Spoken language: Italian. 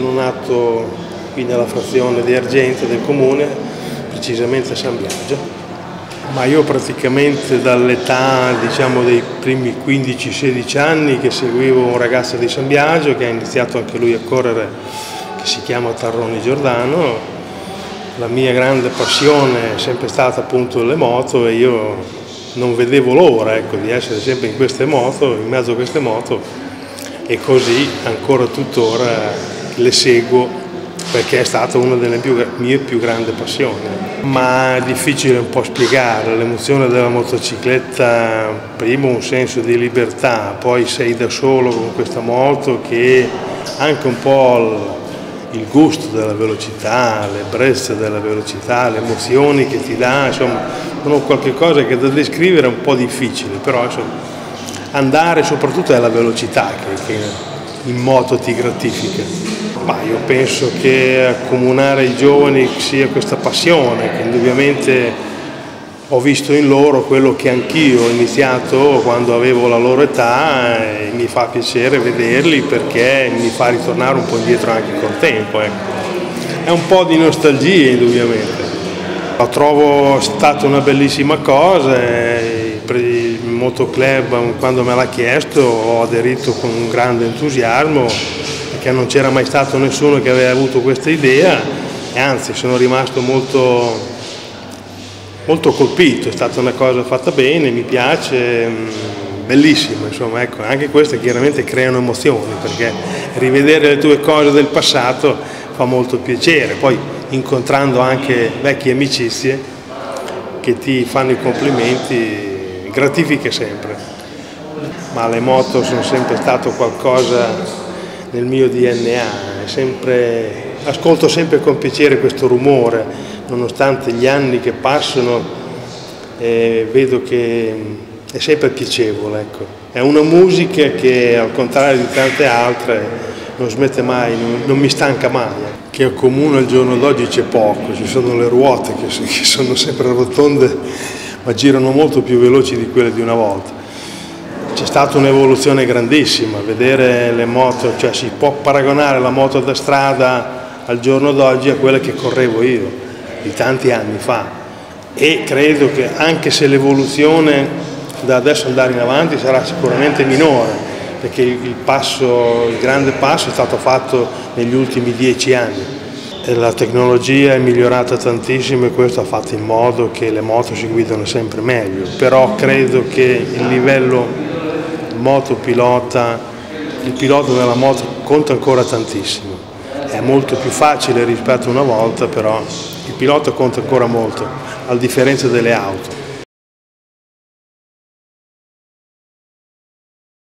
sono nato qui nella frazione di Argento del comune, precisamente a San Biagio. Ma io praticamente dall'età, diciamo, dei primi 15-16 anni che seguivo un ragazzo di San Biagio che ha iniziato anche lui a correre, che si chiama Tarroni Giordano. La mia grande passione è sempre stata appunto le moto e io non vedevo l'ora, ecco, di essere sempre in queste moto, in mezzo a queste moto, e così ancora tuttora le seguo perché è stata una delle mie più grandi passioni. Ma è difficile un po' spiegare l'emozione della motocicletta, prima un senso di libertà, poi sei da solo con questa moto che anche un po' il gusto della velocità, l'ebbrezza della velocità, le emozioni che ti dà, insomma, sono qualche cosa che da descrivere è un po' difficile, però insomma, andare soprattutto è la velocità che in moto ti gratifica. Ma io penso che accomunare i giovani sia questa passione, che indubbiamente ho visto in loro quello che anch'io ho iniziato quando avevo la loro età e mi fa piacere vederli perché mi fa ritornare un po' indietro anche col tempo. È un po' di nostalgia indubbiamente. Lo trovo stata una bellissima cosa, il motoclub quando me l'ha chiesto ho aderito con un grande entusiasmo, perché non c'era mai stato nessuno che aveva avuto questa idea e anzi sono rimasto molto colpito, è stata una cosa fatta bene, mi piace, bellissima, insomma, ecco, anche queste chiaramente creano emozioni perché rivedere le tue cose del passato fa molto piacere, poi incontrando anche vecchie amicizie che ti fanno i complimenti gratifica sempre, ma le moto sono sempre stato qualcosa nel mio DNA, ascolto sempre con piacere questo rumore, nonostante gli anni che passano vedo che è sempre piacevole, ecco. È una musica che al contrario di tante altre non smette mai, non mi stanca mai. Che accomuna al giorno d'oggi c'è poco, ci sono le ruote che sono sempre rotonde ma girano molto più veloci di quelle di una volta. C'è stata un'evoluzione grandissima, vedere le moto, cioè si può paragonare la moto da strada al giorno d'oggi a quella che correvo io, di tanti anni fa. E credo che anche se l'evoluzione da adesso andare in avanti sarà sicuramente minore, perché il grande passo è stato fatto negli ultimi 10 anni. E la tecnologia è migliorata tantissimo e questo ha fatto in modo che le moto si guidano sempre meglio, però credo che il livello motopilota, il pilota della moto conta ancora tantissimo, è molto più facile rispetto a una volta, però il pilota conta ancora molto, a differenza delle auto.